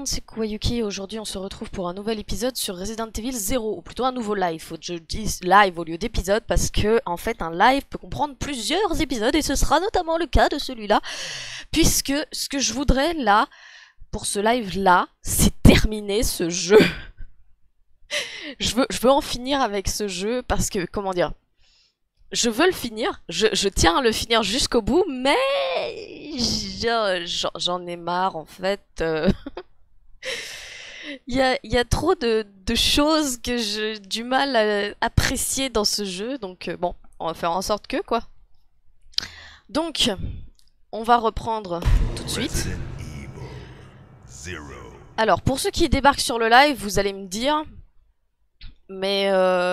monde, c'est Kuwayuki et aujourd'hui on se retrouve pour un nouvel épisode sur Resident Evil 0, ou plutôt un nouveau live. Faut que je dise live au lieu d'épisode parce que en fait un live peut comprendre plusieurs épisodes et ce sera notamment le cas de celui-là, puisque ce que je voudrais là, pour ce live là, c'est terminer ce jeu. je veux en finir avec ce jeu parce que, comment dire, je veux le finir, je tiens à le finir jusqu'au bout, mais j'en ai marre en fait. Il y a trop de choses que j'ai du mal à apprécier dans ce jeu, donc bon, on va faire en sorte que quoi. Donc, on va reprendre tout de suite. Alors, pour ceux qui débarquent sur le live, vous allez me dire, mais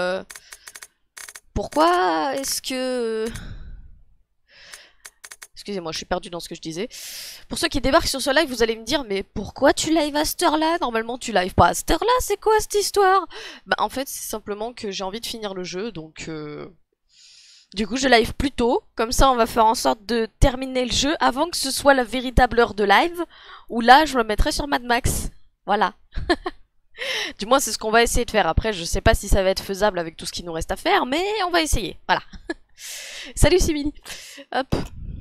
pourquoi est-ce que... Excusez-moi, je suis perdue dans ce que je disais. Pour ceux qui débarquent sur ce live, vous allez me dire, mais pourquoi tu live à cette heure-là? Normalement, tu live pas à cette heure-là, c'est quoi cette histoire? Bah, en fait, c'est simplement que j'ai envie de finir le jeu, donc... Du coup, je live plus tôt, comme ça on va faire en sorte de terminer le jeu avant que ce soit la véritable heure de live, où là, je le mettrai sur Mad Max. Voilà. Du moins, c'est ce qu'on va essayer de faire. Après, je sais pas si ça va être faisable avec tout ce qui nous reste à faire, mais on va essayer. Voilà. Salut Simili. Hop.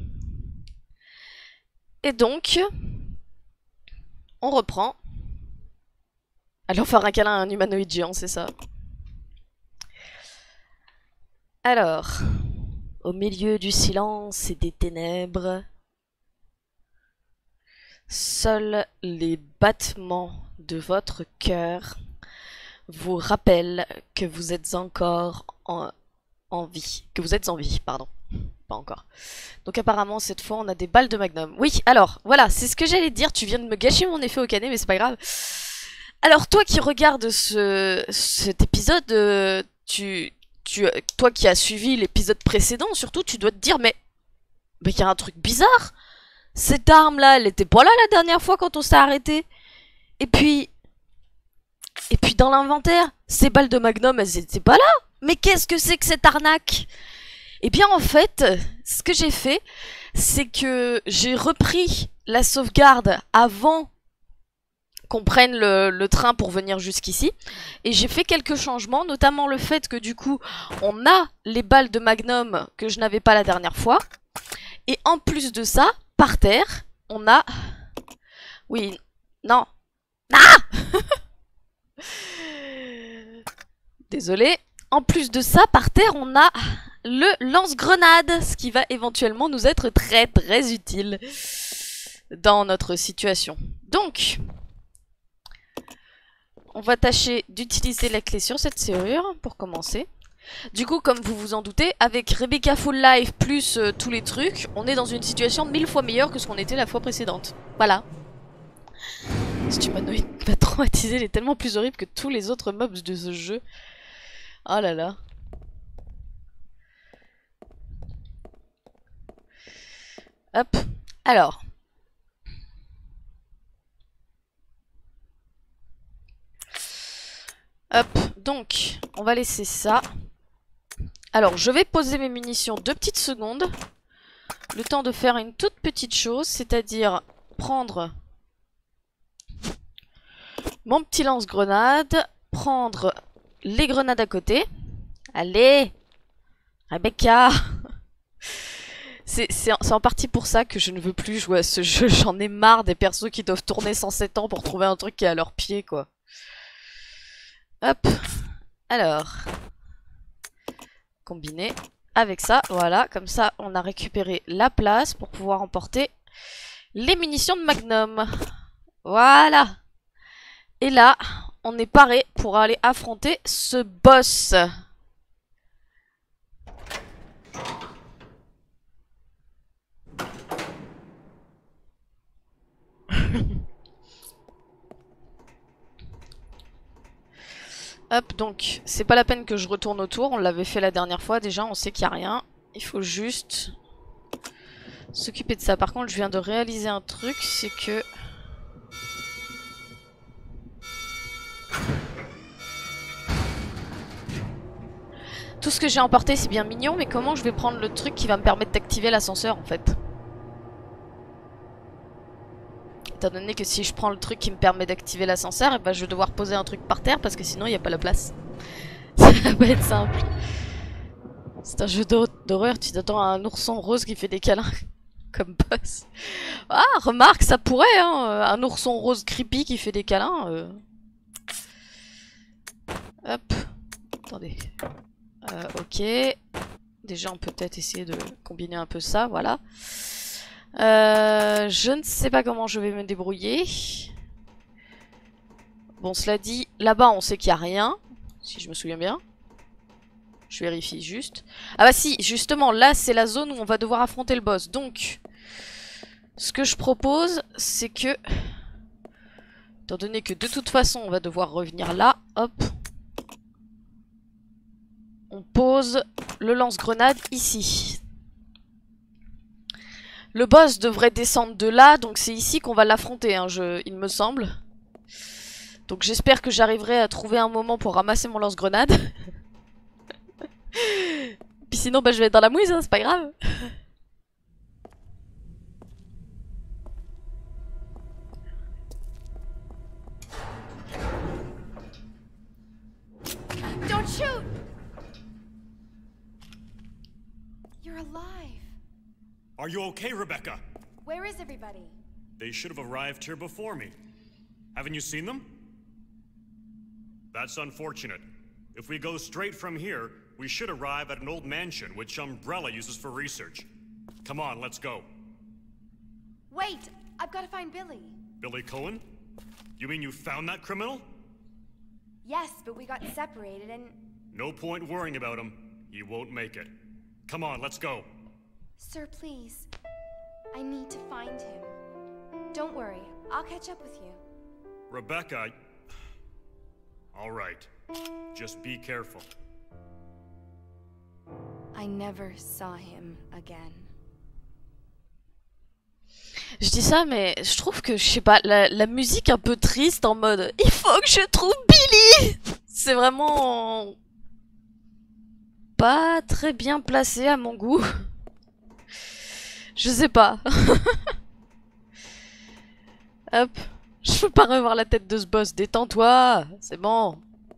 Et donc, on reprend. Allons faire un câlin à un humanoïde géant, c'est ça. Alors, au milieu du silence et des ténèbres, seuls les battements de votre cœur vous rappellent que vous êtes encore en vie. Que vous êtes en vie, pardon. Pas encore. Donc apparemment, cette fois, on a des balles de Magnum. Oui, alors, voilà, c'est ce que j'allais te dire. Tu viens de me gâcher mon effet au canet, mais c'est pas grave. Alors, toi qui regardes cet épisode, toi qui as suivi l'épisode précédent, surtout, tu dois te dire, mais il y a un truc bizarre. Cette arme-là, elle était pas là la dernière fois quand on s'est arrêté. Et puis dans l'inventaire, ces balles de Magnum, elles étaient pas là. Mais qu'est-ce que c'est que cette arnaque? Eh bien, en fait, ce que j'ai fait, c'est que j'ai repris la sauvegarde avant qu'on prenne le train pour venir jusqu'ici. Et j'ai fait quelques changements, notamment le fait que du coup, on a les balles de Magnum que je n'avais pas la dernière fois. Et en plus de ça, par terre, on a... Oui, non. Ah Désolé. En plus de ça, par terre, on a le lance-grenade, ce qui va éventuellement nous être très très utile dans notre situation. Donc, on va tâcher d'utiliser la clé sur cette serrure pour commencer. Du coup, comme vous vous en doutez, avec Rebecca Full Life plus tous les trucs, on est dans une situation 1000 fois meilleure que ce qu'on était la fois précédente. Voilà. Cet humanoïde m'a traumatisé, il est tellement plus horrible que tous les autres mobs de ce jeu. Oh là là. Hop. Alors. Hop. Donc, on va laisser ça. Alors, je vais poser mes munitions 2 petites secondes. Le temps de faire une toute petite chose, c'est-à-dire prendre mon petit lance-grenade, prendre les grenades à côté. Allez, Rebecca. C'est en partie pour ça que je ne veux plus jouer à ce jeu. J'en ai marre des persos qui doivent tourner 107 ans pour trouver un truc qui est à leurs pieds, quoi. Hop. Alors, combiner avec ça, voilà, comme ça on a récupéré la place pour pouvoir emporter les munitions de Magnum. Voilà. Et là, on est paré pour aller affronter ce boss. Hop, donc, c'est pas la peine que je retourne autour, on l'avait fait la dernière fois, déjà on sait qu'il n'y a rien. Il faut juste s'occuper de ça. Par contre, je viens de réaliser un truc, c'est que... Tout ce que j'ai emporté, c'est bien mignon, mais comment je vais prendre le truc qui va me permettre d'activer l'ascenseur, en fait? Étant donné que si je prends le truc qui me permet d'activer l'ascenseur, et ben je vais devoir poser un truc par terre parce que sinon il n'y a pas la place. Ça va pas être simple. C'est un jeu d'horreur, tu t'attends à un ourson rose qui fait des câlins comme boss. Ah, remarque, ça pourrait, hein, un ourson rose creepy qui fait des câlins. Hop, attendez. Ok. Déjà, on peut peut-être essayer de combiner un peu ça, voilà. Je ne sais pas comment je vais me débrouiller. Bon, cela dit, là-bas, on sait qu'il n'y a rien, si je me souviens bien. Je vérifie juste. Ah bah si, justement, là, c'est la zone où on va devoir affronter le boss. Donc, ce que je propose, c'est que... Étant donné que de toute façon, on va devoir revenir là, hop. On pose le lance-grenade ici. Le boss devrait descendre de là, donc c'est ici qu'on va l'affronter, hein, il me semble. Donc j'espère que j'arriverai à trouver un moment pour ramasser mon lance-grenade. Puis sinon, bah, je vais être dans la mouise, hein, c'est pas grave. Don't shoot! You're alive. Are you okay, Rebecca? Where is everybody? They should have arrived here before me. Haven't you seen them? That's unfortunate. If we go straight from here, we should arrive at an old mansion which Umbrella uses for research. Come on, let's go. Wait! I've got to find Billy. Billy Cohen? You mean you found that criminal? Yes, but we got separated and... No point worrying about him. He won't make it. Come on, let's go. Sir, please. I need to find him. Don't worry, I'll catch up with you. Rebecca... All right. Just be careful. I never saw him again. Je dis ça, mais je trouve que, je sais pas, la musique un peu triste en mode « Il faut que je trouve Billy !» C'est vraiment... pas très bien placé à mon goût. Je sais pas. Hop. Je peux pas revoir la tête de ce boss. Détends-toi. C'est bon.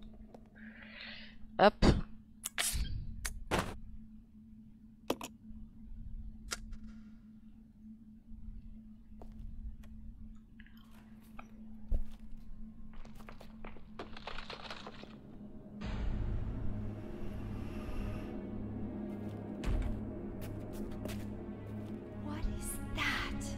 Hop. What is that?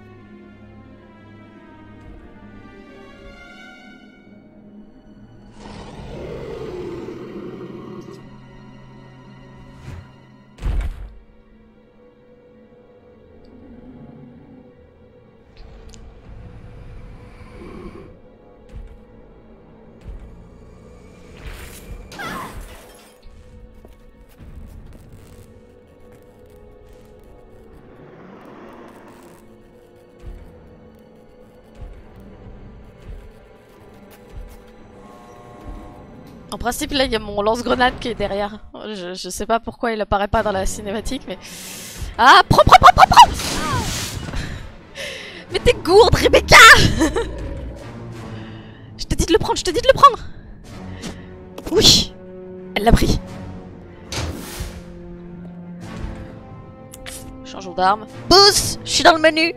En principe, là, il y a mon lance-grenade qui est derrière. Je sais pas pourquoi il apparaît pas dans la cinématique, mais... Ah, prends. Mais t'es gourde, Rebecca. Je te dis de le prendre, Oui. Elle l'a pris. Changeons d'arme. Boost. Je suis dans le menu.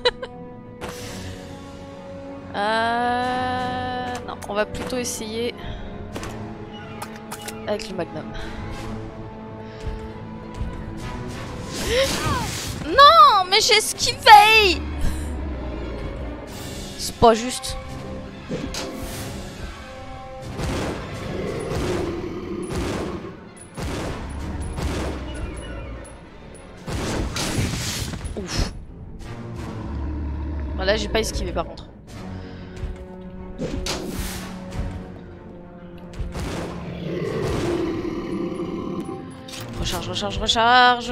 Non, on va plutôt essayer... avec le magnum. Non, mais j'ai esquivé. C'est pas juste. Ouf. Voilà, j'ai pas esquivé par contre. Recharge.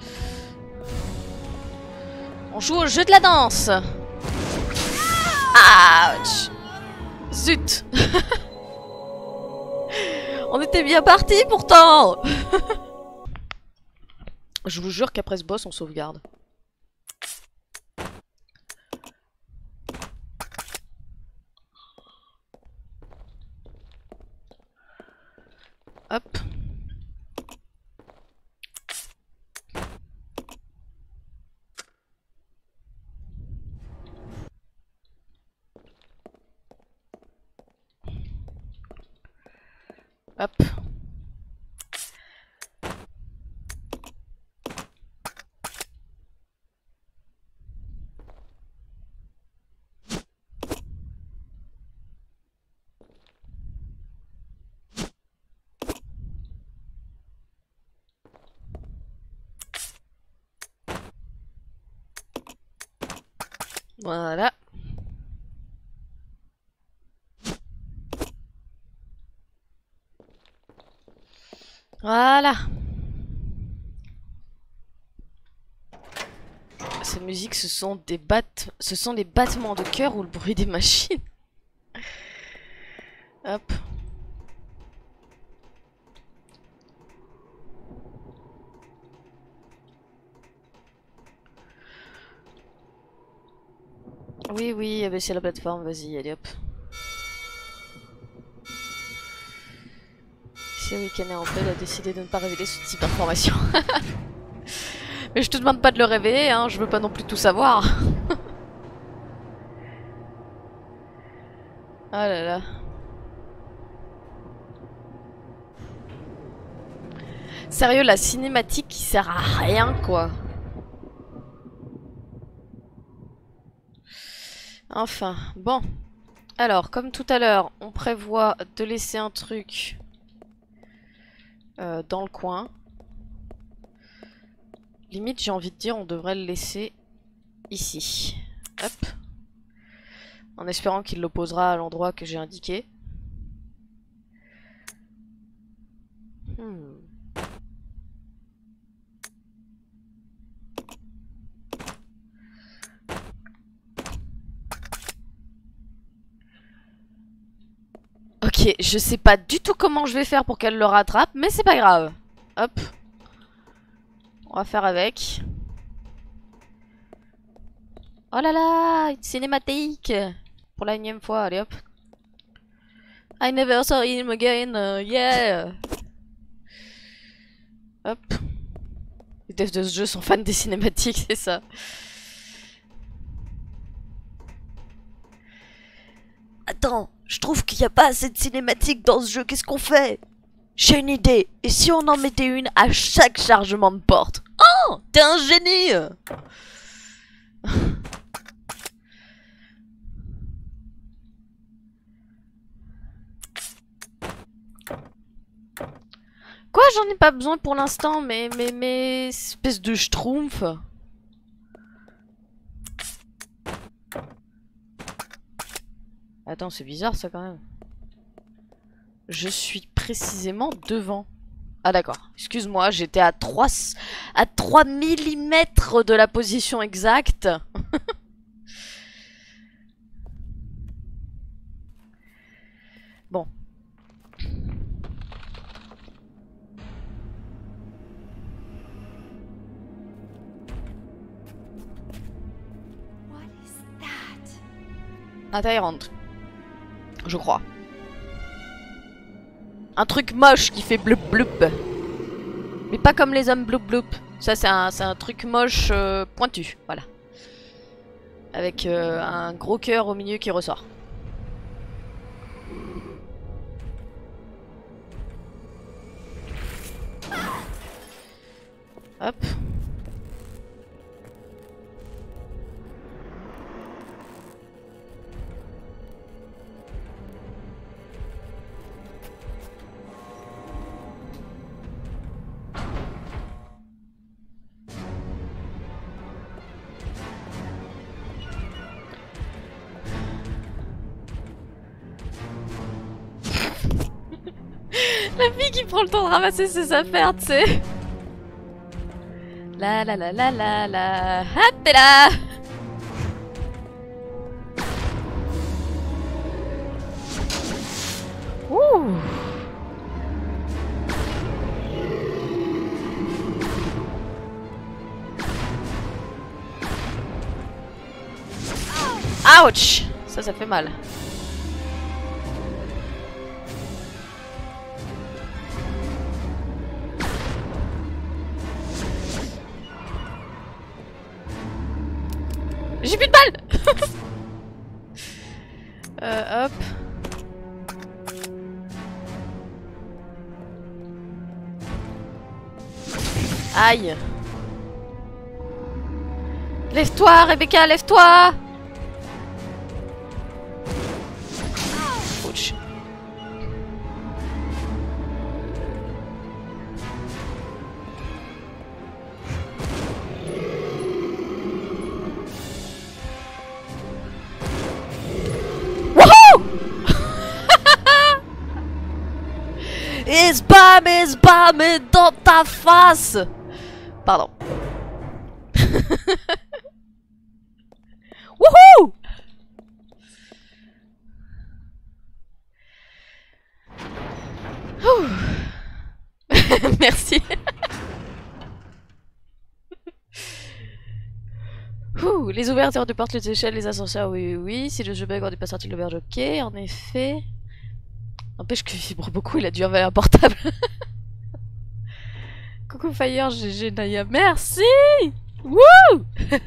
On joue au jeu de la danse. Ouch. Zut. On était bien parti pourtant. Je vous jure qu'après ce boss, on sauvegarde. Hop. Voilà. Voilà. Ces musiques, ce sont les battements de cœur ou le bruit des machines. Hop. Oui, oui, abaisser la plateforme, vas-y, allez hop. Si Weekend est en paix, il a décidé de ne pas révéler ce type d'information. Mais je te demande pas de le révéler, hein, je veux pas non plus tout savoir. Ah là là. Sérieux, la cinématique qui sert à rien, quoi. Enfin, bon. Alors, comme tout à l'heure, on prévoit de laisser un truc dans le coin. Limite, j'ai envie de dire, on devrait le laisser ici. Hop. En espérant qu'il l'opposera à l'endroit que j'ai indiqué. Ok, je sais pas du tout comment je vais faire pour qu'elle le rattrape, mais c'est pas grave. Hop. On va faire avec. Oh là là, une cinématique. Pour la énième fois, allez hop. I never saw him again, yeah. Hop. Les devs de ce jeu sont fans des cinématiques, c'est ça. Attends, je trouve qu'il n'y a pas assez de cinématiques dans ce jeu, qu'est-ce qu'on fait? J'ai une idée, et si on en mettait une à chaque chargement de porte? Oh, t'es un génie! Quoi, j'en ai pas besoin pour l'instant, mais espèce de schtroumpf. Attends, c'est bizarre ça quand même. Je suis précisément devant. Ah d'accord, excuse-moi, j'étais à 3 mm de la position exacte. Bon. What is that? Un Tyrant. Je crois. Un truc moche qui fait bloup bloup. Mais pas comme les hommes bloup bloup. Ça c'est un truc moche pointu, voilà. Avec un gros cœur au milieu qui ressort. Hop. La fille qui prend le temps de ramasser ses affaires, tu sais. La la la la la la. Hop là. Ouh. Ouch. Ça fait mal. J'ai plus de balles. Hop. Aïe. Lève-toi, Rebecca, lève-toi. Ouch. Et spam dans ta face. Pardon. Wouhou. Merci. Ouh, les ouvertures de portes, les échelles, les ascenseurs, oui, oui, oui. Si le jeu bug, on n'est pas sorti de l'auberge, ok, en effet. N'empêche qu'il vibre beaucoup, il a dû enlever un portable. Coucou Fire, GG Naya, merci. Wouh.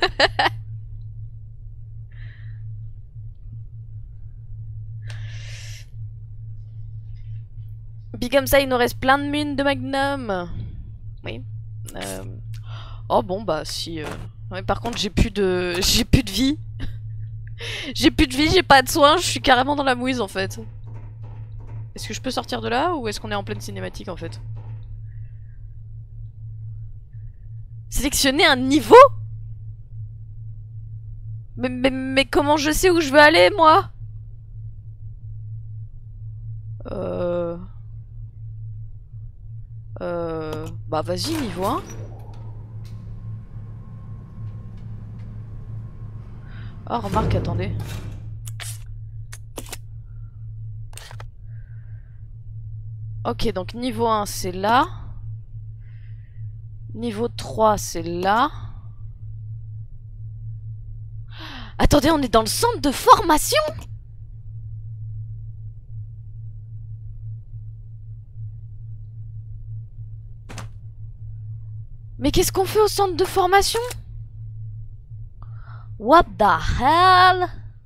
Puis comme ça, il nous reste plein de mines de Magnum. Oui. Oh bon, bah si... Ouais, par contre, j'ai plus de vie. J'ai plus de vie, j'ai pas de soins, je suis carrément dans la mouise en fait. Est-ce que je peux sortir de là ou est-ce qu'on est en pleine cinématique en fait? Sélectionner un niveau? Mais comment je sais où je veux aller moi? Bah vas-y, niveau 1. Oh remarque, attendez. Ok, donc niveau 1 c'est là. Niveau 3 c'est là. Attendez, on est dans le centre de formation? Mais qu'est-ce qu'on fait au centre de formation? What the hell?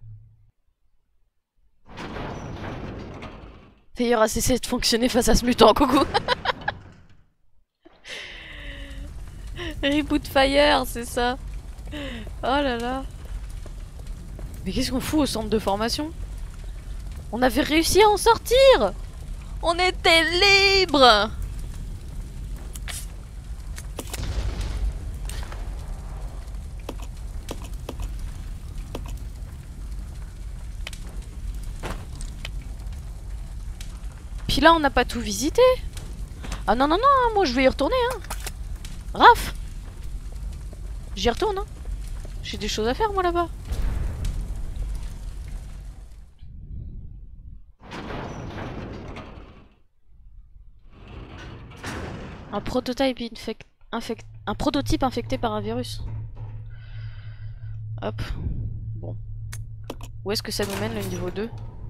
Fire a cessé de fonctionner face à ce mutant, coucou. Reboot Fire, c'est ça. Oh là là. Mais qu'est-ce qu'on fout au centre de formation? On avait réussi à en sortir. On était libres. Puis là, on n'a pas tout visité. Ah non, non, non, moi je vais y retourner, hein. Raph, j'y retourne, hein. J'ai des choses à faire, moi, là-bas. Un prototype infecté par un virus. Hop. Bon. Où est-ce que ça nous mène, le niveau 2?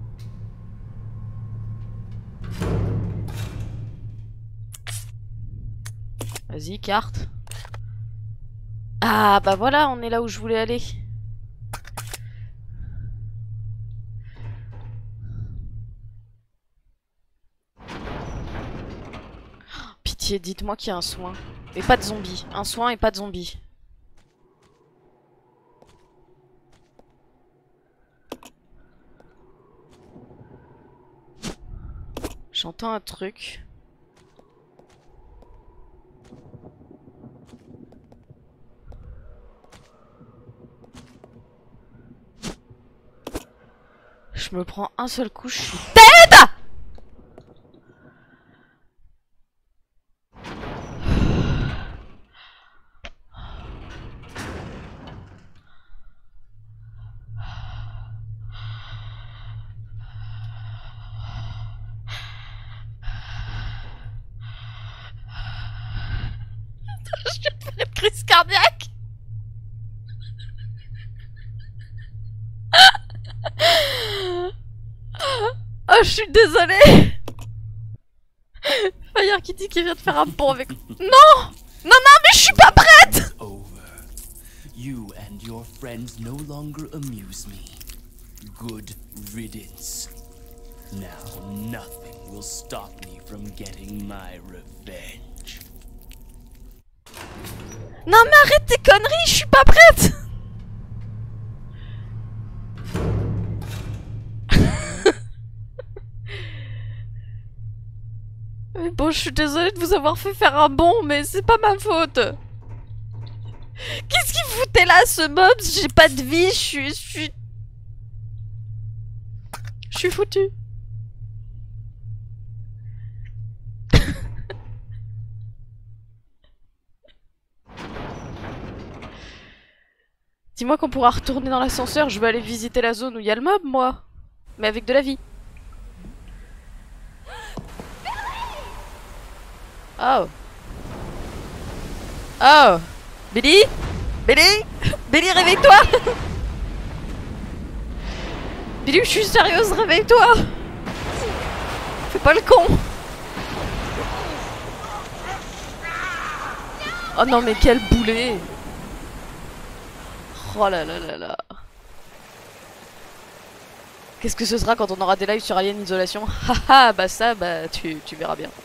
Vas-y, carte. Ah, bah voilà, on est là où je voulais aller. Pitié, dites-moi qu'il y a un soin. Et pas de zombies. Un soin et pas de zombies. J'entends un truc. Je me prends un seul coup, je suis dead! Je viens de faire une crise cardiaque. Oh, je suis désolée. Fire qui dit qu'il vient de faire un pont avec... Non! Non, non, mais je suis pas prête! Over. You and your friends no longer amuse me. Good riddance. Now nothing will stop me from getting my revenge. Non mais arrête tes conneries, je suis pas prête. Mais bon, je suis désolée de vous avoir fait faire un bond, mais c'est pas ma faute. Qu'est-ce qu'il foutait là, ce mob? J'ai pas de vie, je suis foutue. Dis-moi qu'on pourra retourner dans l'ascenseur, je vais aller visiter la zone où il y a le mob, moi. Mais avec de la vie. Oh. Oh. Billy? Billy? Billy, réveille-toi! Billy, je suis sérieuse, réveille-toi! Fais pas le con! Oh non, mais quel boulet! Oh là là là là! Qu'est-ce que ce sera quand on aura des lives sur Alien Isolation? Haha, bah ça, bah tu verras bien.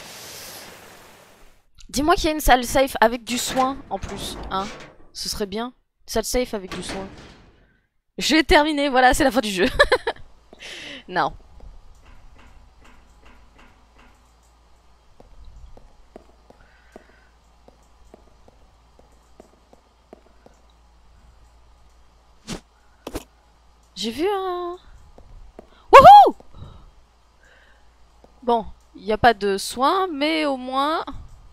Dis-moi qu'il y a une salle safe avec du soin en plus, hein? Ce serait bien. Salle safe avec du soin. J'ai terminé, voilà, c'est la fin du jeu. Non. J'ai vu un... Wouhou! Bon, il n'y a pas de soin, mais au moins...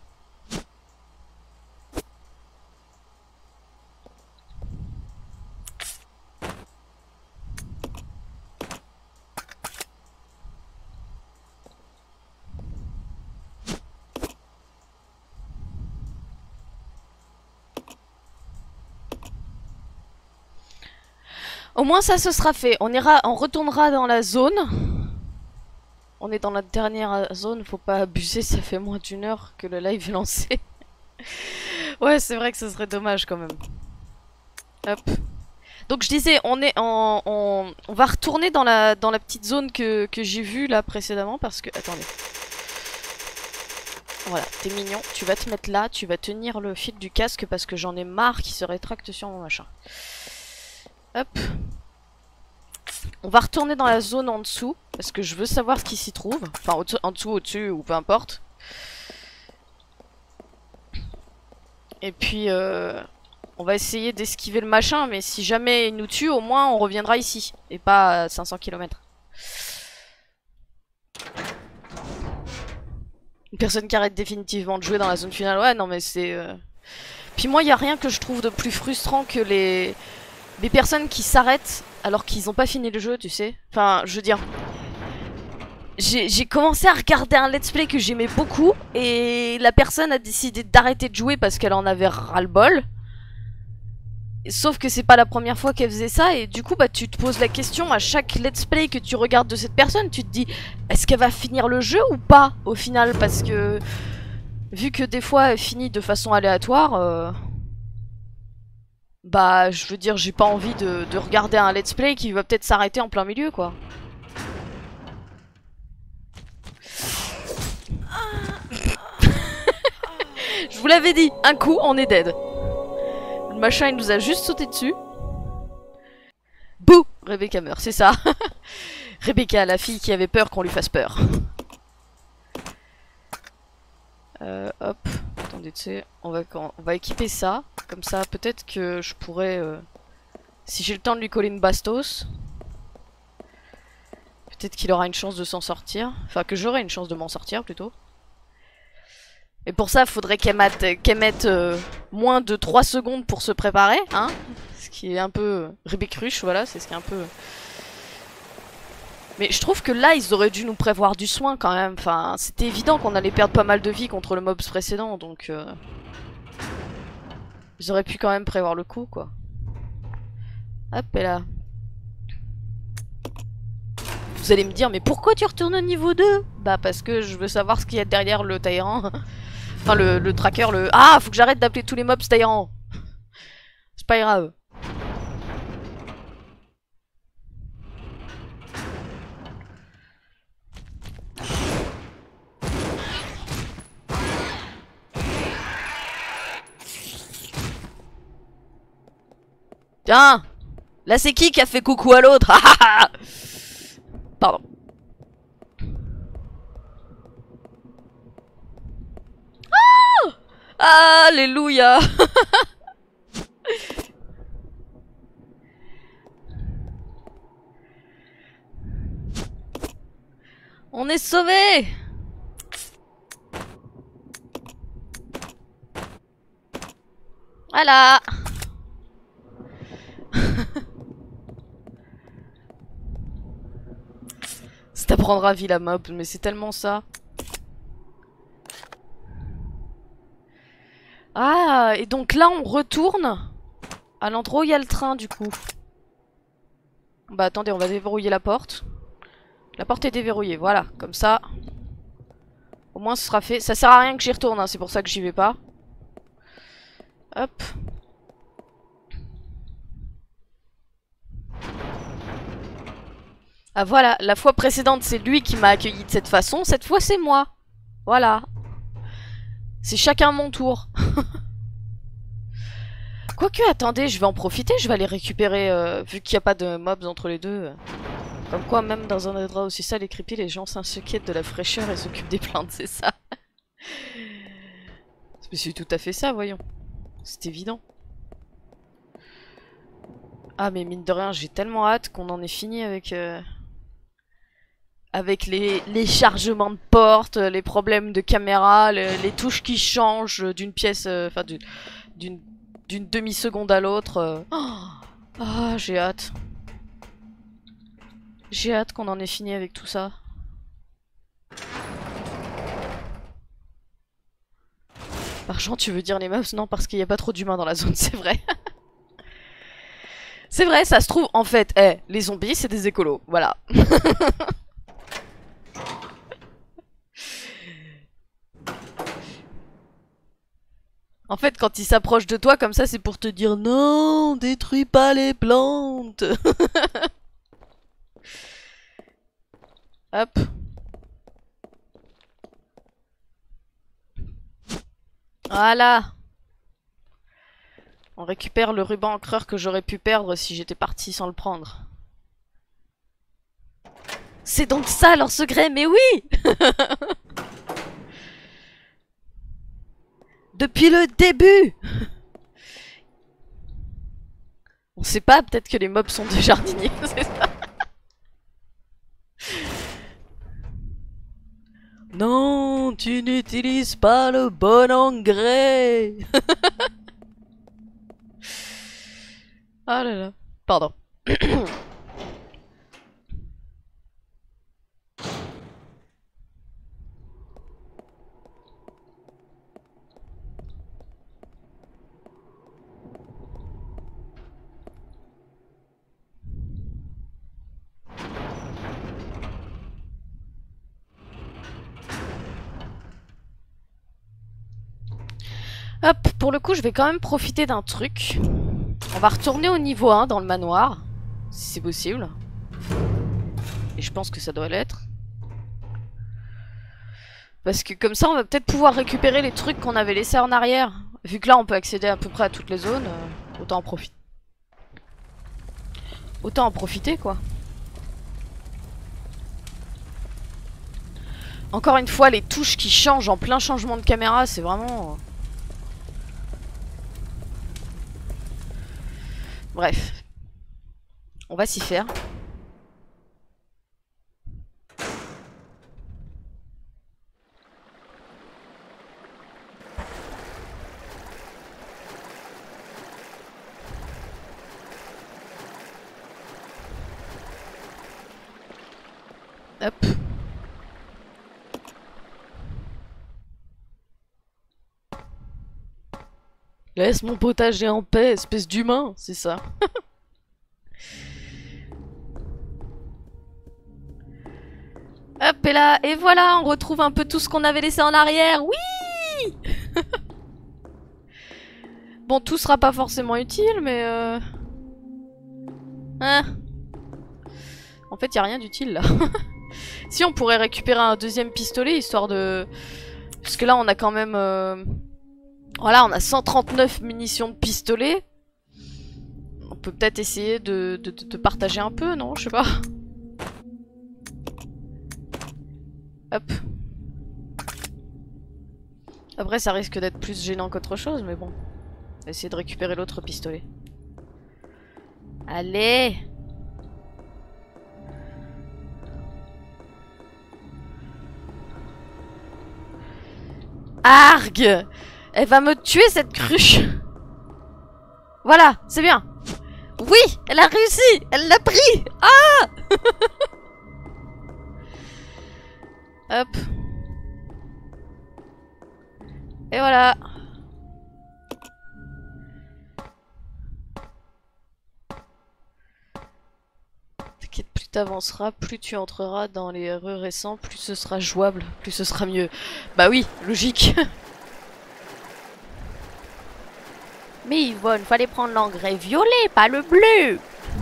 Au moins ça se sera fait. On retournera dans la zone. On est dans la dernière zone, faut pas abuser, ça fait moins d'une heure que le live est lancé. Ouais, c'est vrai que ce serait dommage quand même. Hop. Donc je disais, on va retourner dans la petite zone que j'ai vue là précédemment parce que... Attendez. Voilà, t'es mignon. Tu vas te mettre là, tu vas tenir le fil du casque parce que j'en ai marre qu'il se rétracte sur mon machin. Hop. On va retourner dans la zone en dessous parce que je veux savoir ce qui s'y trouve. Enfin, en dessous, au-dessus ou peu importe. Et puis, on va essayer d'esquiver le machin, mais si jamais il nous tue, au moins on reviendra ici et pas à 500 km. Une personne qui arrête définitivement de jouer dans la zone finale. Ouais, non, mais c'est... Puis moi, il n'y a rien que je trouve de plus frustrant que les personnes qui s'arrêtent alors qu'ils n'ont pas fini le jeu, tu sais. Enfin, je veux dire... J'ai commencé à regarder un let's play que j'aimais beaucoup et la personne a décidé d'arrêter de jouer parce qu'elle en avait ras-le-bol. Sauf que c'est pas la première fois qu'elle faisait ça et du coup bah tu te poses la question à chaque let's play que tu regardes de cette personne, tu te dis est-ce qu'elle va finir le jeu ou pas au final, parce que vu que des fois elle finit de façon aléatoire, bah je veux dire j'ai pas envie de regarder un let's play qui va peut-être s'arrêter en plein milieu quoi. Je vous l'avais dit, un coup on est dead. Le machin il nous a juste sauté dessus. Bouh, Rebecca meurt, c'est ça. Rebecca, la fille qui avait peur qu'on lui fasse peur. Hop, attendez, tu sais, on va équiper ça. Comme ça, peut-être que je pourrais... si j'ai le temps de lui coller une bastos, peut-être qu'il aura une chance de s'en sortir. Enfin, que j'aurai une chance de m'en sortir, plutôt. Et pour ça, il faudrait qu'elle mette moins de 3 secondes pour se préparer, hein. Ce qui est un peu... Rebecca Rush, voilà, c'est ce qui est un peu... Mais je trouve que là, ils auraient dû nous prévoir du soin quand même. Enfin, c'était évident qu'on allait perdre pas mal de vie contre le mob précédent, donc... Ils auraient pu quand même prévoir le coup, quoi. Hop, et là. Vous allez me dire, mais pourquoi tu retournes au niveau 2? Bah parce que je veux savoir ce qu'il y a derrière le Tyrant. Enfin, le tracker, le... Ah, faut que j'arrête d'appeler tous les mobs Tyrant. C'est pas grave. Tiens! Là, c'est qui a fait coucou à l'autre? Pardon. Ah! Alléluia! On est sauvés! Voilà! C'est apprendre à vie la mob, mais c'est tellement ça. Ah, et donc là on retourne à l'endroit où il y a le train du coup. Bah attendez, on va déverrouiller la porte. La porte est déverrouillée, voilà, comme ça. Au moins ce sera fait. Ça sert à rien que j'y retourne, hein, c'est pour ça que j'y vais pas. Hop. Ah voilà, la fois précédente c'est lui qui m'a accueilli de cette façon, cette fois c'est moi. Voilà. C'est chacun mon tour. Quoique, attendez, je vais en profiter, je vais aller récupérer, vu qu'il n'y a pas de mobs entre les deux. Comme quoi, même dans un endroit aussi sale et creepy, les gens s'inquiètent de la fraîcheur et s'occupent des plantes, c'est ça. C'est tout à fait ça, voyons. C'est évident. Ah, mais mine de rien, j'ai tellement hâte qu'on en ait fini avec... Avec les chargements de portes, les problèmes de caméra, les touches qui changent d'une pièce... Enfin, d'une demi-seconde à l'autre. Ah, j'ai hâte. J'ai hâte qu'on en ait fini avec tout ça. Argent, tu veux dire les meufs? Non, parce qu'il n'y a pas trop d'humains dans la zone, c'est vrai. C'est vrai, ça se trouve, en fait, les zombies, c'est des écolos, voilà. En fait, quand ils s'approchent de toi comme ça, c'est pour te dire non, détruis pas les plantes. Hop. Voilà. On récupère le ruban encreur que j'aurais pu perdre si j'étais parti sans le prendre. C'est donc ça leur secret, mais oui. Depuis le début. On sait pas, peut-être que les mobs sont des jardiniers, c'est ça. Non, tu n'utilises pas le bon engrais. Ah là là, pardon. Hop, pour le coup, je vais quand même profiter d'un truc. On va retourner au niveau 1 dans le manoir, si c'est possible. Et je pense que ça doit l'être. Parce que comme ça, on va peut-être pouvoir récupérer les trucs qu'on avait laissés en arrière. Vu que là, on peut accéder à peu près à toutes les zones, autant en profiter. Autant en profiter, quoi. Encore une fois, les touches qui changent en plein changement de caméra, c'est vraiment... Bref. On va s'y faire. Hop. Laisse mon potager en paix, espèce d'humain, c'est ça. Hop, et là, et voilà, on retrouve un peu tout ce qu'on avait laissé en arrière. Oui. Bon, tout sera pas forcément utile, mais... Hein. En fait, y a rien d'utile, là. Si, on pourrait récupérer un deuxième pistolet, histoire de... Parce que là, on a quand même... Voilà, on a 139 munitions de pistolet. On peut peut-être essayer de partager un peu, non? Je sais pas. Hop. Après, ça risque d'être plus gênant qu'autre chose, mais bon. On va essayer de récupérer l'autre pistolet. Allez! Argue! Elle va me tuer, cette cruche! Voilà, c'est bien! Oui! Elle a réussi! Elle l'a pris! Ah! Hop. Et voilà. T'inquiète, plus t'avanceras, plus tu entreras dans les rues récents, plus ce sera jouable, plus ce sera mieux. Bah oui, logique. Mais Yvonne, fallait prendre l'engrais violet, pas le bleu.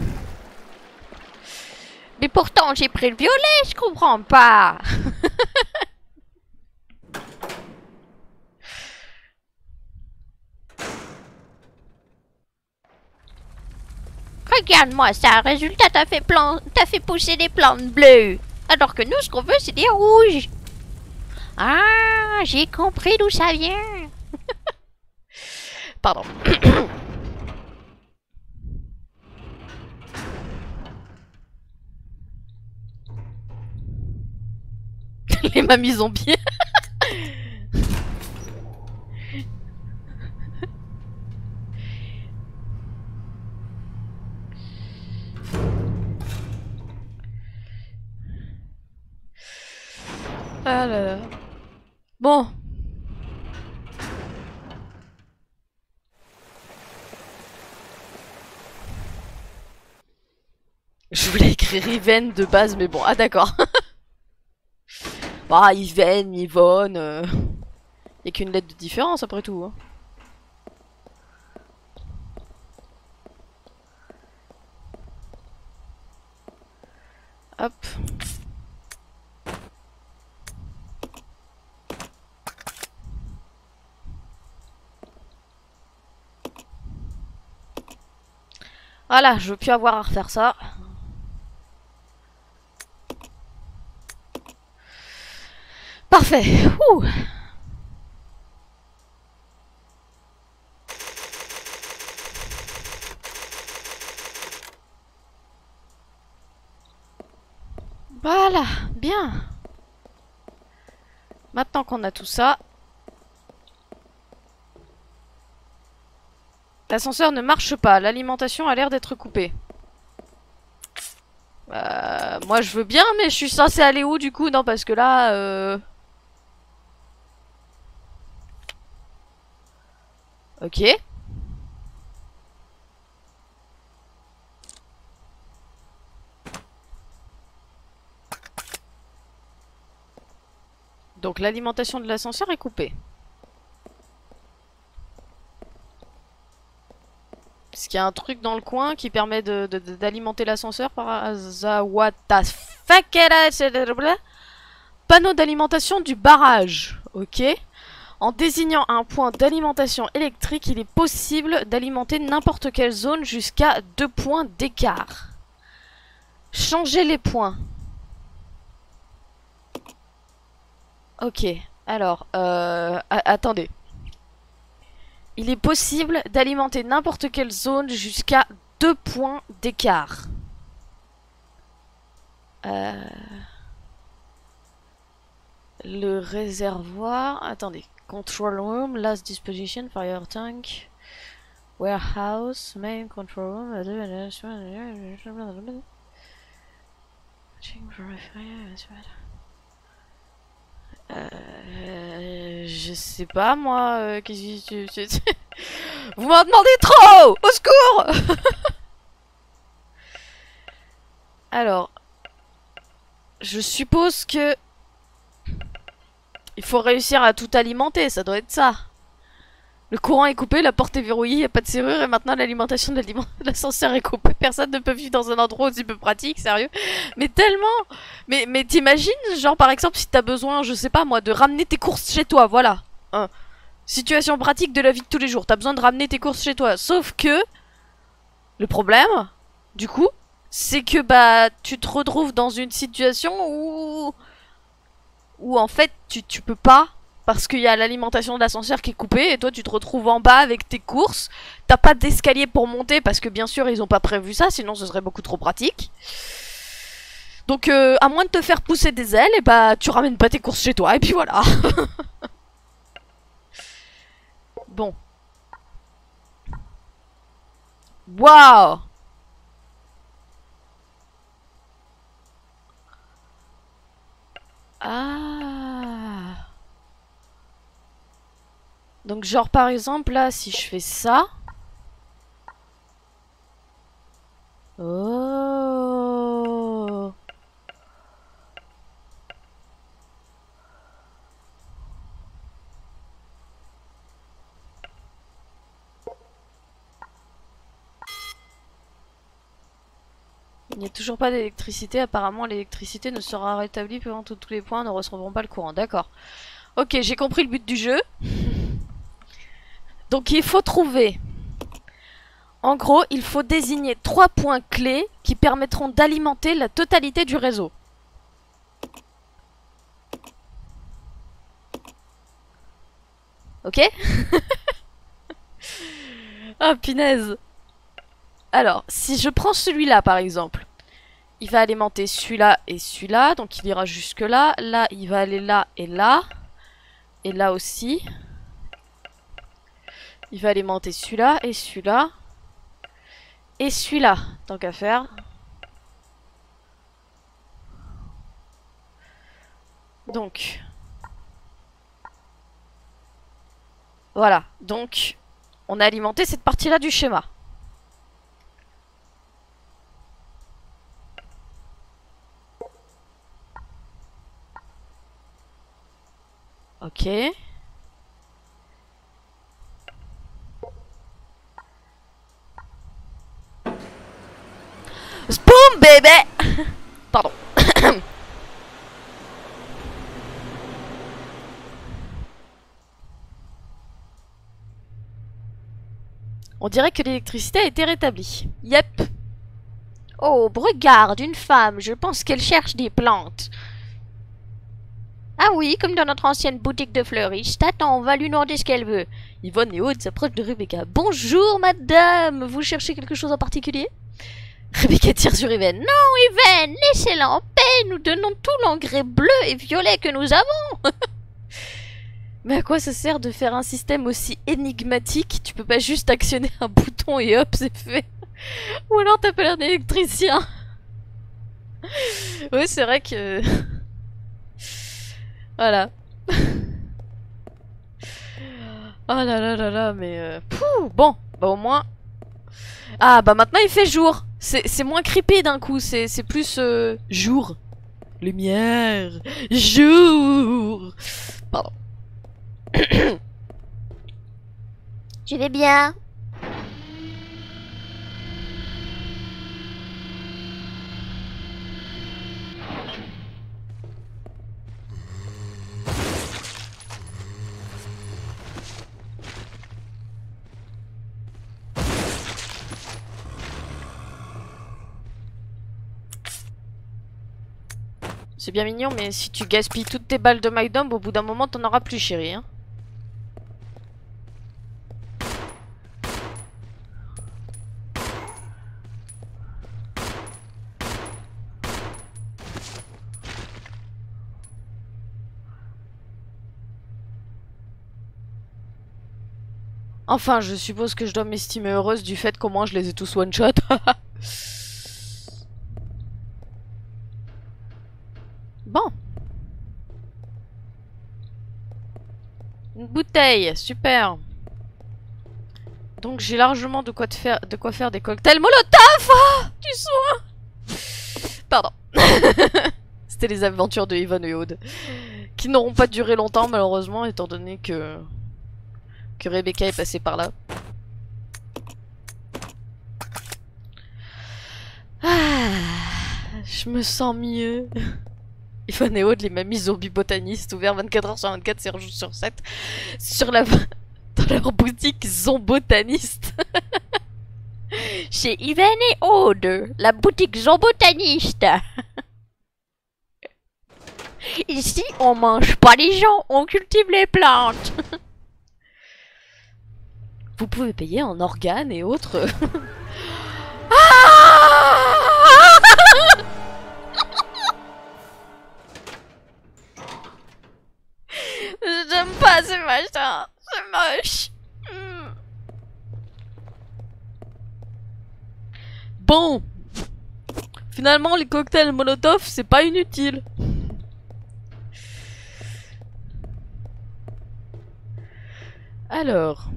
Mais pourtant, j'ai pris le violet, je comprends pas. Regarde-moi ça, résultat, t'as fait pousser des plantes bleues. Alors que nous, ce qu'on veut, c'est des rouges. Ah, j'ai compris d'où ça vient. Pardon. Les mamies zombies. Ah là là. Bon. Je voulais écrire Yven de base, mais bon, ah d'accord. Bah, Yven, Yvonne... Y a qu'une lettre de différence après tout. Hein. Hop. Voilà, je veux plus avoir à refaire ça. Parfait. Ouh. Voilà, bien. Maintenant qu'on a tout ça, l'ascenseur ne marche pas. L'alimentation a l'air d'être coupée. Moi je veux bien, mais je suis censée aller où du coup? Non, parce que là... Ok. Donc l'alimentation de l'ascenseur est coupée. Est-ce qu'il y a un truc dans le coin qui permet d'alimenter l'ascenseur par hasard? What the fuck? Panneau d'alimentation du barrage. Ok. En désignant un point d'alimentation électrique, il est possible d'alimenter n'importe quelle zone jusqu'à 2 points d'écart. Changer les points. Ok. Alors, attendez. Il est possible d'alimenter n'importe quelle zone jusqu'à 2 points d'écart. Le réservoir... Attendez. Control room, last disposition, fire tank, warehouse, main control room... je sais pas moi, qu'est-ce que vous m'en demandez trop! Au secours! Alors, je suppose que il faut réussir à tout alimenter, ça doit être ça. Le courant est coupé, la porte est verrouillée, il n'y a pas de serrure et maintenant l'alimentation de l'ascenseur est coupée. Personne ne peut vivre dans un endroit aussi peu pratique, sérieux. Mais tellement. Mais t'imagines, genre par exemple si t'as besoin, je sais pas moi, de ramener tes courses chez toi, voilà. Hein. Situation pratique de la vie de tous les jours, t'as besoin de ramener tes courses chez toi. Sauf que Le problème, du coup, c'est que bah tu te retrouves dans une situation où en fait tu peux pas parce qu'il y a l'alimentation de l'ascenseur qui est coupée et toi tu te retrouves en bas avec tes courses. T'as pas d'escalier pour monter parce que bien sûr ils ont pas prévu ça, sinon ce serait beaucoup trop pratique. Donc à moins de te faire pousser des ailes, et bah tu ramènes pas tes courses chez toi et puis voilà. Bon. Waouh. Ah. Donc genre par exemple là si je fais ça. Oh. Il n'y a toujours pas d'électricité. Apparemment, l'électricité ne sera rétablie pendant tous les points ne recevront pas le courant. D'accord. Ok, j'ai compris le but du jeu. Donc, il faut trouver... En gros, il faut désigner 3 points clés qui permettront d'alimenter la totalité du réseau. Ok. Ah, punaise. Alors, si je prends celui-là, par exemple, il va alimenter celui-là et celui-là, donc il ira jusque là. Là, il va aller là et là. Et là aussi. Il va alimenter celui-là et celui-là. Et celui-là, tant qu'à faire. Donc. Voilà, donc, on a alimenté cette partie-là du schéma. Ok. Spoon bébé. Pardon. On dirait que l'électricité a été rétablie. Yep. Oh, regarde, une femme. Je pense qu'elle cherche des plantes. Ah oui, comme dans notre ancienne boutique de fleuriste. Attends, on va lui demander ce qu'elle veut. Yvonne et Aude s'approchent de Rebecca. Bonjour, madame. Vous cherchez quelque chose en particulier? Rebecca tire sur Yvonne. Non, Yvonne, laissez-la en paix. Nous donnons tout l'engrais bleu et violet que nous avons. Mais à quoi ça sert de faire un système aussi énigmatique? Tu peux pas juste actionner un bouton et hop, c'est fait. Ou alors t'appelles un électricien. Oui, c'est vrai que... Voilà. Oh là là là là, mais... Pouh, bon, bah au moins... Ah, bah maintenant il fait jour. C'est moins creepy d'un coup, c'est plus jour. Lumière. Jour. Pardon. Je vais bien. C'est bien mignon, mais si tu gaspilles toutes tes balles de Magnum, au bout d'un moment, t'en auras plus, chérie. Hein. Enfin, je suppose que je dois m'estimer heureuse du fait qu'au moins je les ai tous one-shot. Bon. Une bouteille, super. Donc j'ai largement de quoi faire des cocktails Molotov. Ah, du soin. Pardon. C'était les aventures de Yvonne et Aude. Qui n'auront pas duré longtemps malheureusement, étant donné que Rebecca est passée par là. Ah, je me sens mieux. Yvonne et Aude, les mamies zombies botanistes, ouverts 24h sur 24, 7 jours sur 7, dans leur boutique zombotaniste. Chez Yvaine et Aude, la boutique zoobotaniste. Ici, on mange pas les gens, on cultive les plantes. Vous pouvez payer en organes et autres. J'aime pas ces machins. C'est moche. Bon. Finalement, les cocktails Molotov, c'est pas inutile. Alors.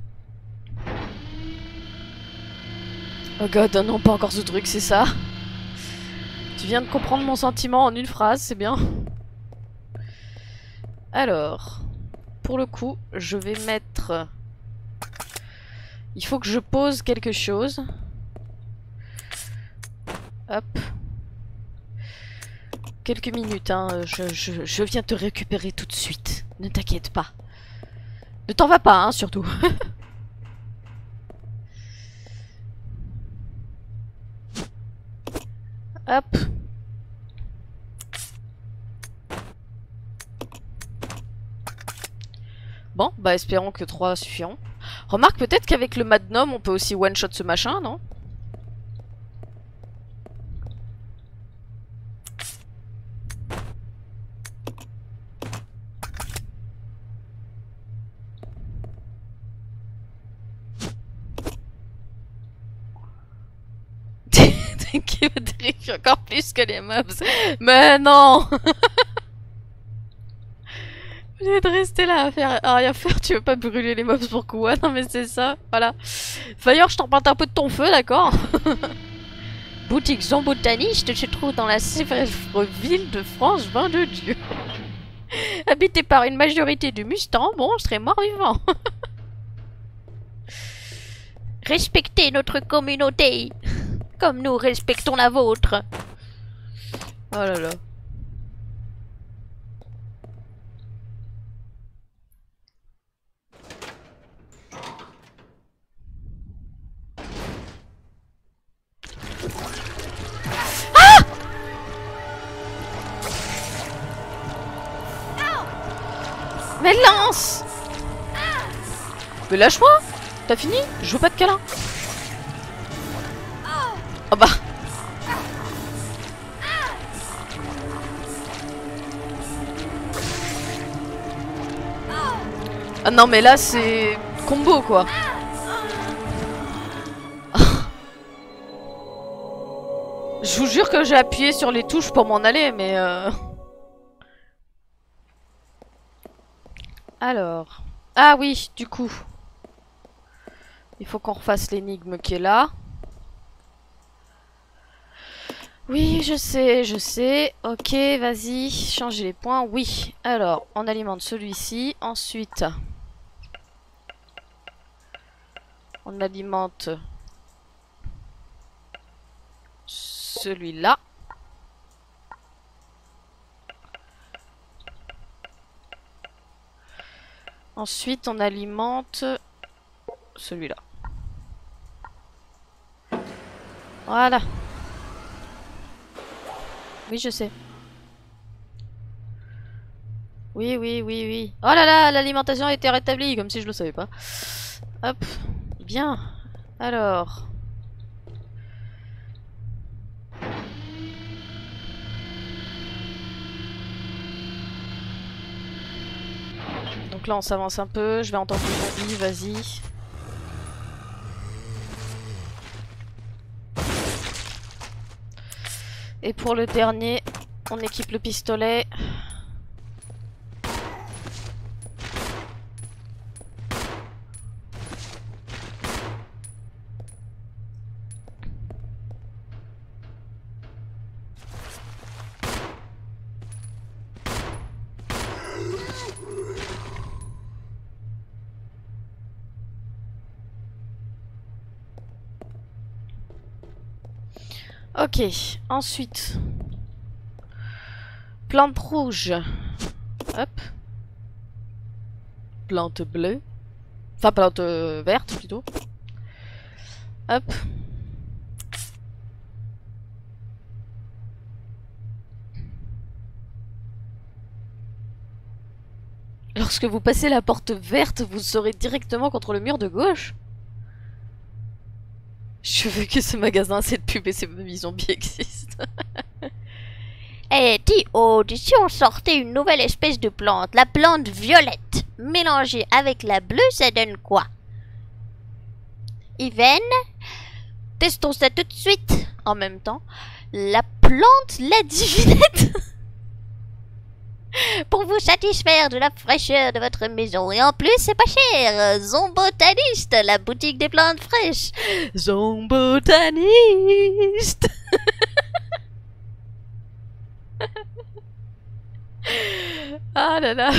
Oh god, non, pas encore ce truc, c'est ça. Tu viens de comprendre mon sentiment en une phrase, c'est bien. Alors, pour le coup, je vais mettre... Il faut que je pose quelque chose. Hop. Quelques minutes, hein. Je viens te récupérer tout de suite. Ne t'inquiète pas. Ne t'en vas pas, hein, surtout. Hop. Bon, bah espérons que 3 suffiront. Remarque peut-être qu'avec le Magnum, on peut aussi one-shot ce machin, non? Qui me terrifie encore plus que les mobs. Mais non. Au lieu de rester là à rien faire, tu veux pas brûler les mobs pour quoi? Non mais c'est ça, voilà. D'ailleurs, je t'emprunte un peu de ton feu, d'accord? Boutique zoobotaniste se trouve dans la célèbre ville de France, bain de Dieu. Habité par une majorité de mustang, monstres et morts-vivants. Respectez notre communauté, comme nous respectons la vôtre. Oh là là. Mais lance! Mais lâche-moi! T'as fini? Je veux pas de câlin. Oh bah. Ah non mais là c'est combo quoi. Je vous jure que j'ai appuyé sur les touches pour m'en aller mais Alors. Ah oui, du coup. Il faut qu'on refasse l'énigme qui est là. Oui, je sais, je sais. Ok, vas-y, changer les points. Oui. Alors, on alimente celui-ci. Ensuite, on alimente celui-là. Ensuite, on alimente celui-là. Voilà. Oui, je sais. Oui, oui, oui, oui. Oh là là, l'alimentation a été rétablie, comme si je le savais pas. Hop. Bien. Alors. Donc là, on s'avance un peu. Je vais entendre le zombie, vas-y. Et pour le dernier, on équipe le pistolet. Ok, ensuite. Plante rouge. Hop. Plante bleue. Enfin, plante verte plutôt. Hop. Lorsque vous passez la porte verte, vous serez directement contre le mur de gauche. Je veux que ce magasin, cette pub et ces baby zombies existent. Eh, dis, oh, si on sortait une nouvelle espèce de plante, la plante violette, mélangée avec la bleue, ça donne quoi? Yven, testons ça tout de suite. En même temps, la plante, la divinette. Pour vous satisfaire de la fraîcheur de votre maison. Et en plus, c'est pas cher. Zombotaniste, la boutique des plantes fraîches. Zombotaniste. Ah là là.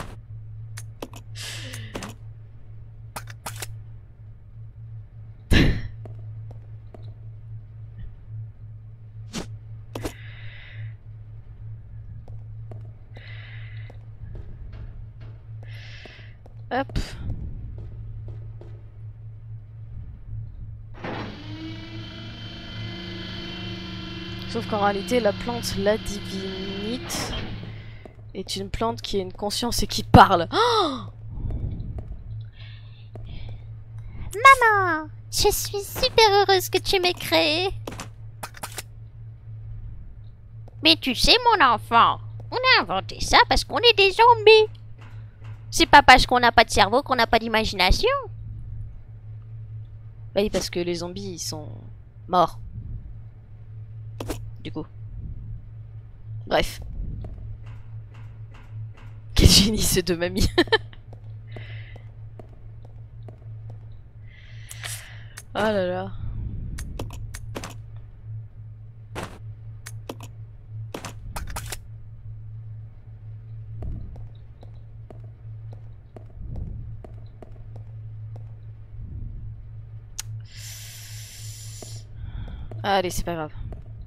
Hop. Sauf qu'en réalité, la plante, la divinite, est une plante qui a une conscience et qui parle. Oh, Maman, je suis super heureuse que tu m'aies créé. Mais tu sais, mon enfant, on a inventé ça parce qu'on est des zombies. C'est pas parce qu'on n'a pas de cerveau qu'on n'a pas d'imagination. bah oui, parce que les zombies, ils sont morts. Du coup. Bref. Quel génie ces deux mamies. Oh là là. Allez, c'est pas grave.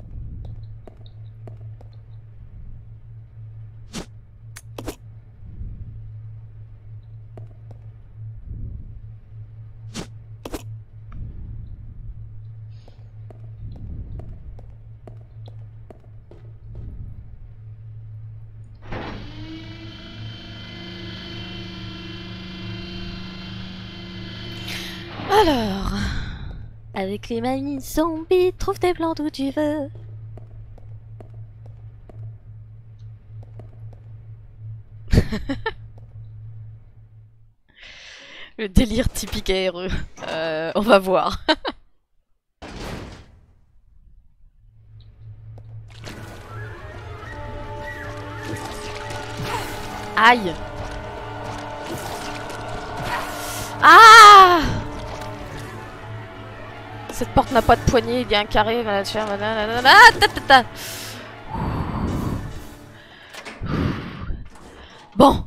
Alors, avec les mamies zombies, trouve tes plantes où tu veux. Le délire typique ARE. On va voir. Aïe. Ah! Cette porte n'a pas de poignée, il y a un carré. Bon.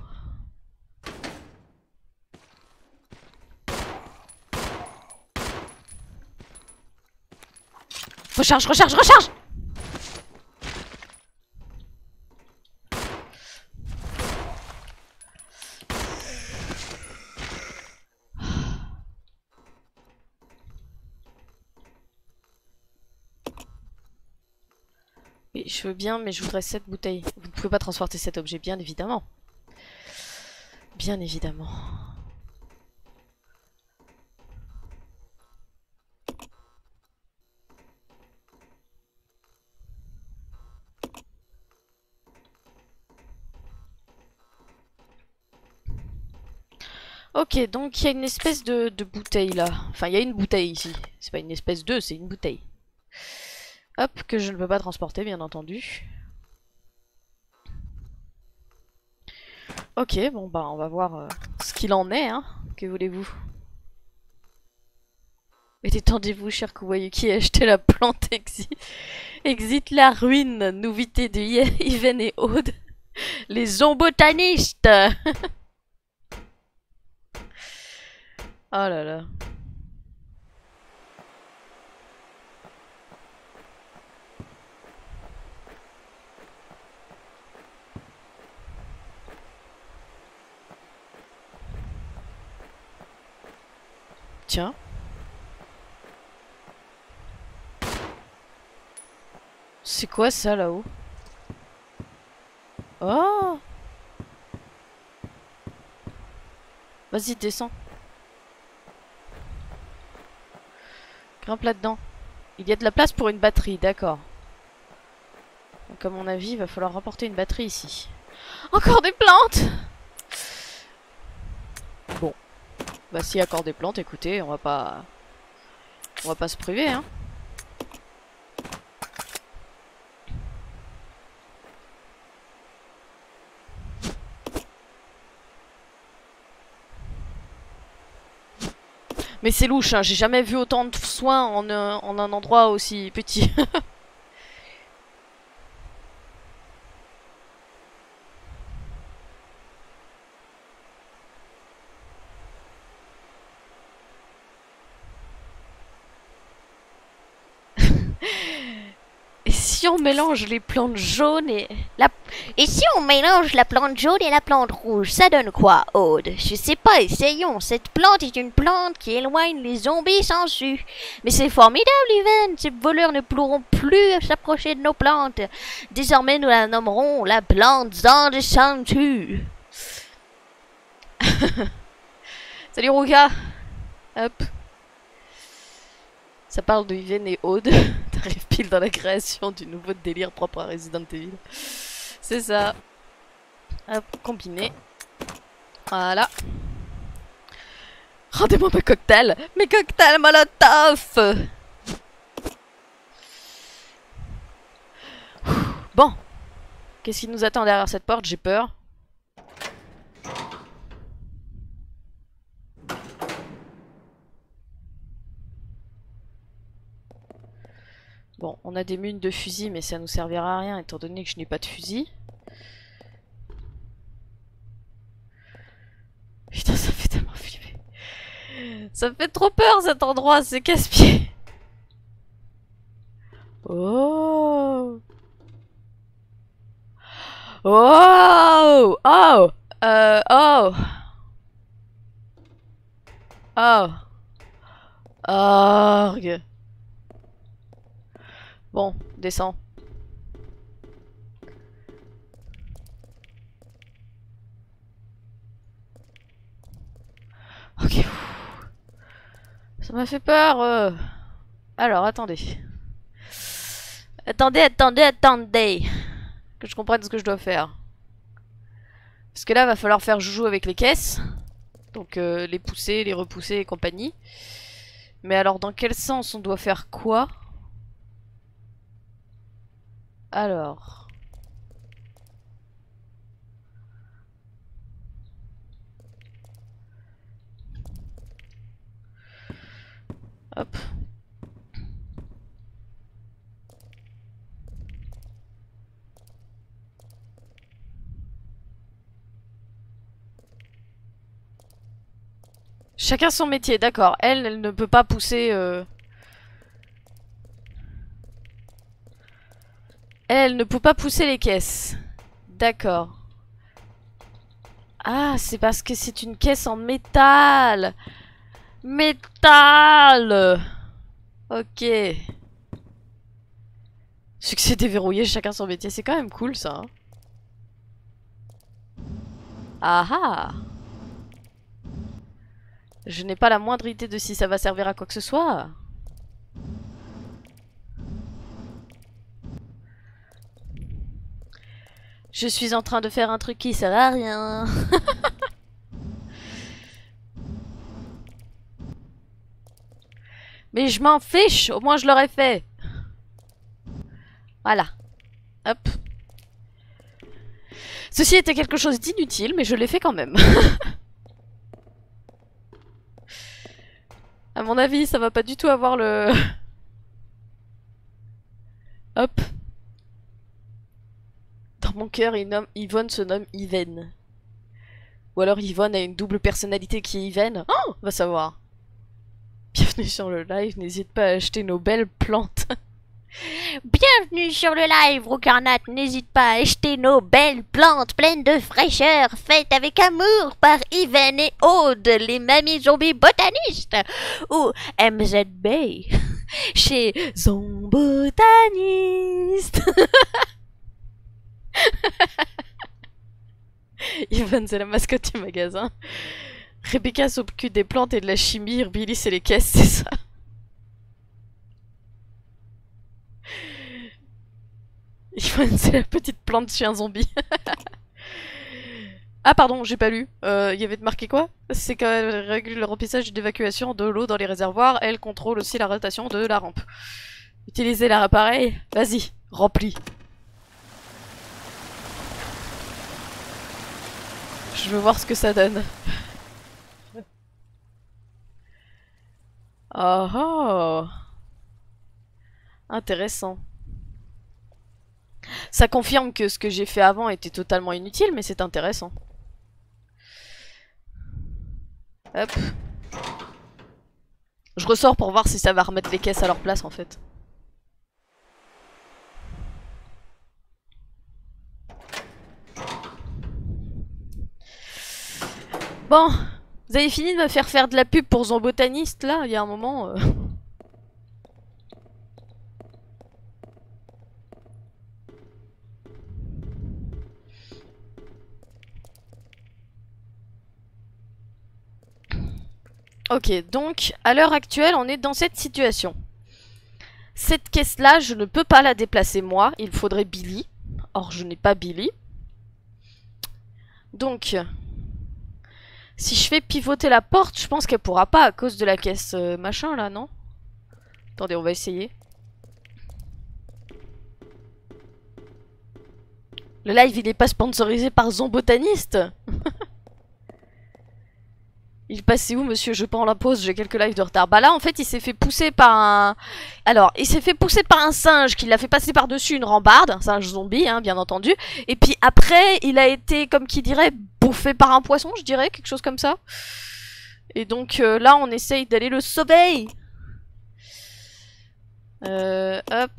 Recharge, recharge, recharge! Oui, je veux bien, mais je voudrais cette bouteille. Vous ne pouvez pas transporter cet objet, bien évidemment. Bien évidemment. Ok, donc il y a une espèce de bouteille là. Enfin, il y a une bouteille ici. C'est pas une espèce de, c'est une bouteille. Hop, que je ne peux pas transporter, bien entendu. Ok, bon bah on va voir ce qu'il en est, hein. Que voulez-vous? Et détendez-vous, cher Kuwayuki, achetez la plante exit la ruine, nouveauté de Yven et Aude. Les zombotanistes. Oh là là. Tiens. C'est quoi ça là-haut? Oh! Vas-y, descends. Grimpe là-dedans. Il y a de la place pour une batterie, d'accord. Donc à mon avis, il va falloir rapporter une batterie ici. Encore des plantes! Bon. Bah s'il y a encore des plantes, écoutez, on va pas se priver, hein. Mais c'est louche, hein. J'ai jamais vu autant de soins en un endroit aussi petit. Et si on mélange les plantes jaunes et la... Et si on mélange la plante jaune et la plante rouge, ça donne quoi, Aude? Je sais pas, essayons. Cette plante est une plante qui éloigne les zombies sans su. Mais c'est formidable, Yven. Ces voleurs ne pourront plus s'approcher de nos plantes. Désormais, nous la nommerons la plante Zande Sanctu. Salut Ruka. Hop. Ça parle de Yven et Aude. T'arrives pile dans la création du nouveau délire propre à Resident Evil. C'est ça. Hop, combiné. Voilà. Rendez-moi mes cocktails. Mes cocktails Molotov. Bon. Qu'est-ce qui nous attend derrière cette porte? J'ai peur. Bon, on a des mines de fusil, mais ça nous servira à rien étant donné que je n'ai pas de fusil. Putain, ça fait tellement flipper. Ça me fait trop peur cet endroit, c'est casse-pied. Oh. Oh. Oh. Oh. Oh. Orgue. Bon, descends. Ok. Ça m'a fait peur. Alors, attendez. Attendez. Que je comprenne ce que je dois faire. Parce que là, va falloir faire joujou avec les caisses. Donc, les pousser, les repousser et compagnie. Mais alors, dans quel sens on doit faire quoi ? Alors... Hop. Chacun son métier, d'accord. Elle ne peut pas pousser... Elle ne peut pas pousser les caisses. D'accord. Ah, c'est parce que c'est une caisse en métal. Métal. Ok. Succès déverrouillé, chacun son métier. C'est quand même cool ça. Hein. Ah ah. Je n'ai pas la moindre idée de si ça va servir à quoi que ce soit. Je suis en train de faire un truc qui sert à rien. Mais je m'en fiche, au moins je l'aurais fait. Voilà. Hop. Ceci était quelque chose d'inutile, mais je l'ai fait quand même. À mon avis, ça va pas du tout avoir le... Hop. Dans mon cœur, Yvonne se nomme Yven. Ou alors Yvonne a une double personnalité qui est Yven. Oh, va savoir. Bienvenue sur le live, n'hésite pas à acheter nos belles plantes. Bienvenue sur le live, Roucarnat. N'hésite pas à acheter nos belles plantes pleines de fraîcheur, faites avec amour par Yven et Aude, les mamies zombies botanistes. Ou MZB. chez Zombotaniste. Ivan, c'est la mascotte du magasin. Rebecca s'occupe des plantes et de la chimie. Billy, c'est les caisses, c'est ça. Ivan, c'est la petite plante chien zombie. Ah pardon, j'ai pas lu. Il y avait marqué quoi? C'est qu'elle régule le remplissage d'évacuation de l'eau dans les réservoirs. Elle contrôle aussi la rotation de la rampe. Utilisez l'appareil. Vas-y, remplis. Je veux voir ce que ça donne. Oh oh. Intéressant. Ça confirme que ce que j'ai fait avant était totalement inutile, mais c'est intéressant. Hop. Je ressors pour voir si ça va remettre les caisses à leur place en fait. Bon, vous avez fini de me faire de la pub pour Zombotaniste là, il y a un moment... Ok, donc à l'heure actuelle, on est dans cette situation. Cette caisse-là, je ne peux pas la déplacer moi, il faudrait Billy. Or, je n'ai pas Billy. Donc, si je fais pivoter la porte, je pense qu'elle pourra pas à cause de la caisse machin là, non? Attendez, on va essayer. Le live, il n'est pas sponsorisé par Zombotaniste. Il passait où, monsieur? Je prends la pause, j'ai quelques lives de retard. Bah là, en fait, il s'est fait pousser par un... Alors, il s'est fait pousser par un singe qui l'a fait passer par-dessus une rambarde. Un singe zombie, hein, bien entendu. Et puis après, il a été, comme qui dirait, bouffé par un poisson, je dirais, quelque chose comme ça. Et donc, là, on essaye d'aller le sauver. Hop.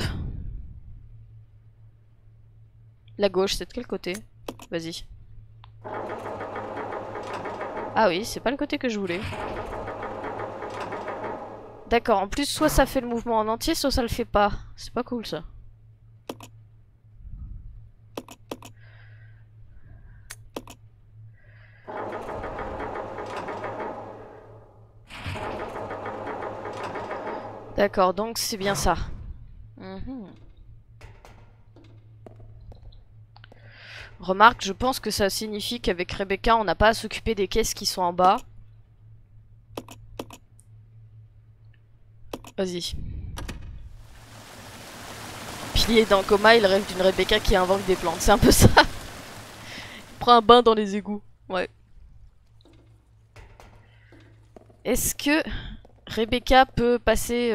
La gauche, c'est de quel côté? Vas-y. Ah oui, c'est pas le côté que je voulais. D'accord, en plus, soit ça fait le mouvement en entier, soit ça le fait pas. C'est pas cool, ça. D'accord, donc c'est bien ça. Remarque, je pense que ça signifie qu'avec Rebecca, on n'a pas à s'occuper des caisses qui sont en bas. Vas-y. Pilier dans le coma, il rêve d'une Rebecca qui invoque des plantes. C'est un peu ça. Il prend un bain dans les égouts. Ouais. Est-ce que Rebecca peut passer...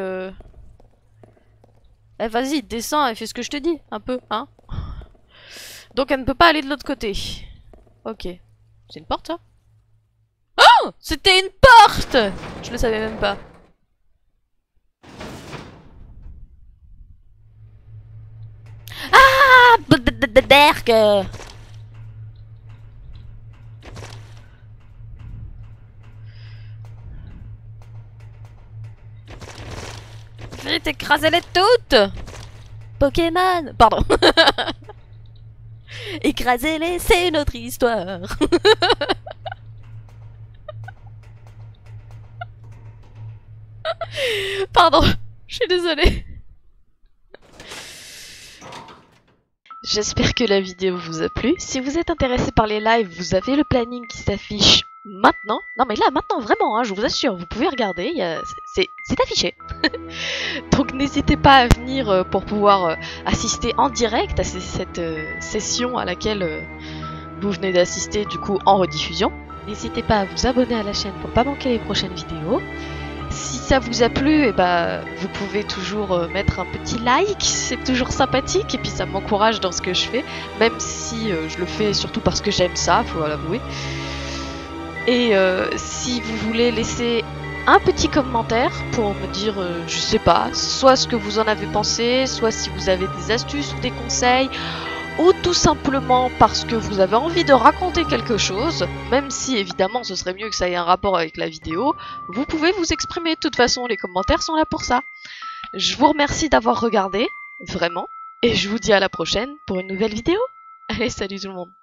Eh, vas-y, descends et fais ce que je te dis. Un peu, hein. Donc elle ne peut pas aller de l'autre côté. Ok. C'est une porte, ça? Oh! C'était une porte! Je le savais même pas. Ah! Berg! Vite, écrasez-les toutes! Pokémon! Pardon. Écrasez-les, c'est notre histoire. Pardon, je suis désolée. J'espère que la vidéo vous a plu. Si vous êtes intéressé par les lives, vous avez le planning qui s'affiche maintenant. Non mais là, maintenant, vraiment, hein, je vous assure, vous pouvez regarder, c'est affiché. Donc n'hésitez pas à venir pour pouvoir assister en direct à cette session à laquelle vous venez d'assister du coup en rediffusion. N'hésitez pas à vous abonner à la chaîne pour pas manquer les prochaines vidéos. Si ça vous a plu, eh ben, vous pouvez toujours mettre un petit like, c'est toujours sympathique et puis ça m'encourage dans ce que je fais, même si je le fais surtout parce que j'aime ça, faut l'avouer. Et si vous voulez laisser un petit commentaire pour me dire, je sais pas, soit ce que vous en avez pensé, soit si vous avez des astuces ou des conseils, ou tout simplement parce que vous avez envie de raconter quelque chose, même si évidemment ce serait mieux que ça ait un rapport avec la vidéo, vous pouvez vous exprimer, de toute façon les commentaires sont là pour ça. Je vous remercie d'avoir regardé, vraiment, et je vous dis à la prochaine pour une nouvelle vidéo. Allez, salut tout le monde.